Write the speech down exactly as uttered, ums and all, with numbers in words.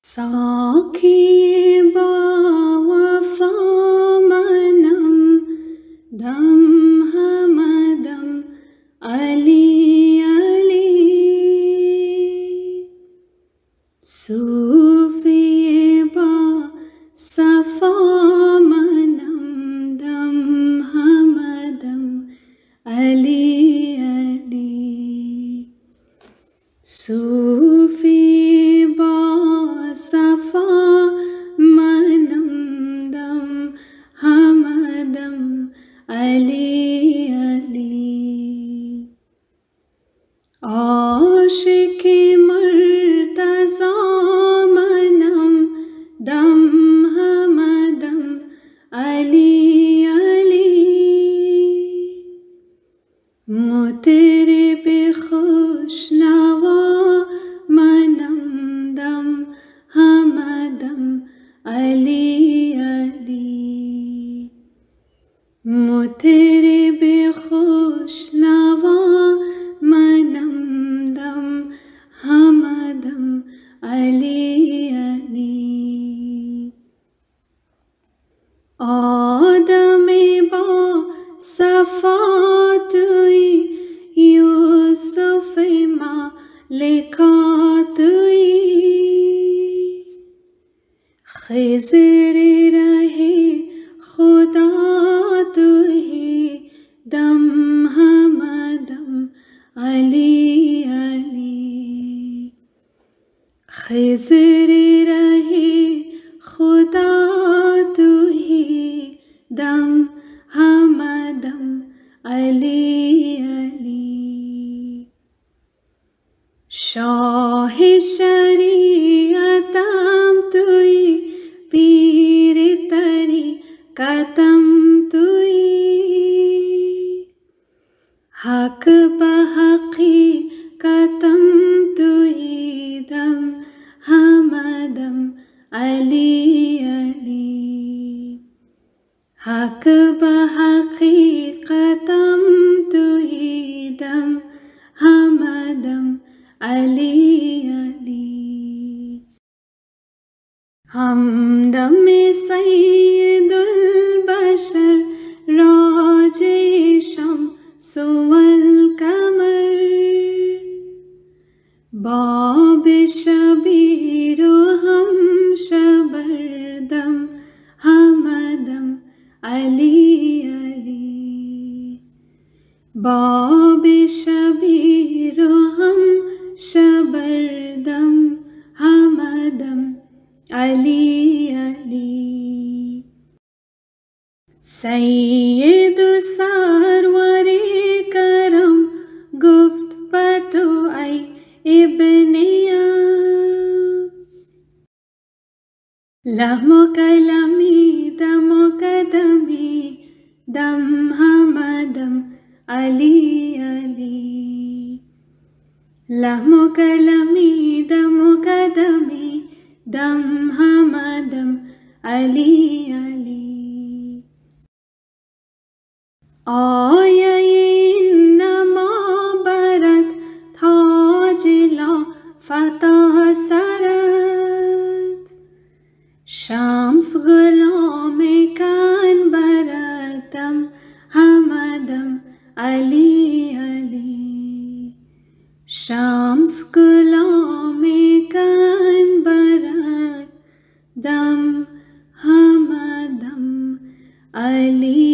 साखी बावफा मनम दम हमदम अली अली सूफी बा सफा मनम दम हमदम अली अली सूफी बा सफा मनम दम हमदम अली अली आशिक़े मर्तज़ा मनम दम हमदम अली अली मुतरिब खुशनवा मनम दम हमदम अली अली मुतरिब खुशनवा मनम दम हमदम अली अली आदमे बा सफ़ात यूसुफ मा लिखात खिज़र रहे खुदा तुही दम हमदम अली अली खिज़र रहे खुदा तुही दम हमदम अली अली शाह शरीअतम तुई पीर तरी कतम तुई हक बहकी कतम तुई दम हमदम अली अली हक बहकी कतम तुई दम हमदम अली अली हमदम सय्यदुल बशर राजे शम्सुल कमर बाब शबीर हम शबरदम हमदम अली अली बाब शबीर हम शबरदम हमदम अली अली सैयद सरवरे करम गुफ्त पतो आई इब्निया लहमो कलमी दमो कदमी दम हमदम अली अली लहमो कलमी दमो कदमी दम हमदम अली अली आया इन्नमा बरत थाजिला फतह सरत शम्स गुलाम कान बरतम हमदम अली अली शम्स गुलाम कान बरत दम हमदम अली